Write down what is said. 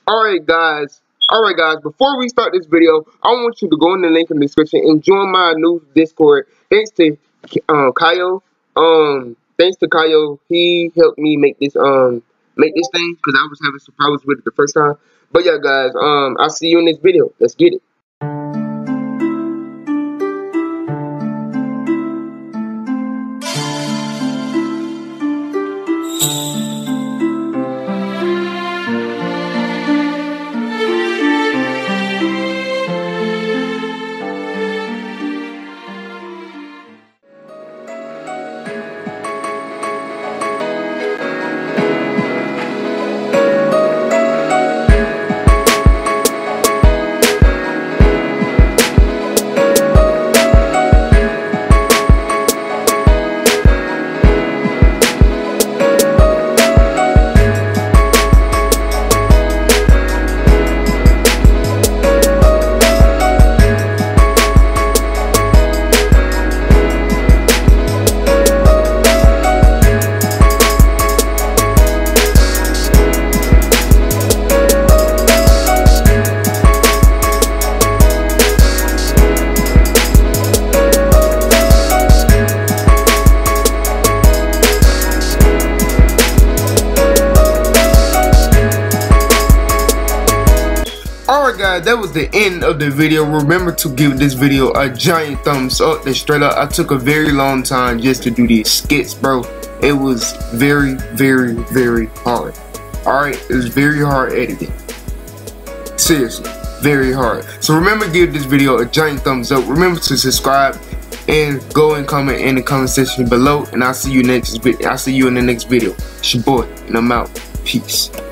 Alright guys, before we start this video, I want you to go in the link in the description and join my new Discord. Thanks to Kyle. Thanks to Kyle, he helped me make this thing because I was having some problems with it the first time. But yeah guys, I'll see you in this video. Let's get it. Alright guys, that was the end of the video. Remember to give this video a giant thumbs up. And straight up, I took a very long time just to do these skits, bro. It was very hard. Alright, it was very hard editing. Seriously, very hard. So remember to give this video a giant thumbs up. Remember to subscribe and go and comment in the comment section below. And I'll see you in the next video. It's your boy, and I'm out. Peace.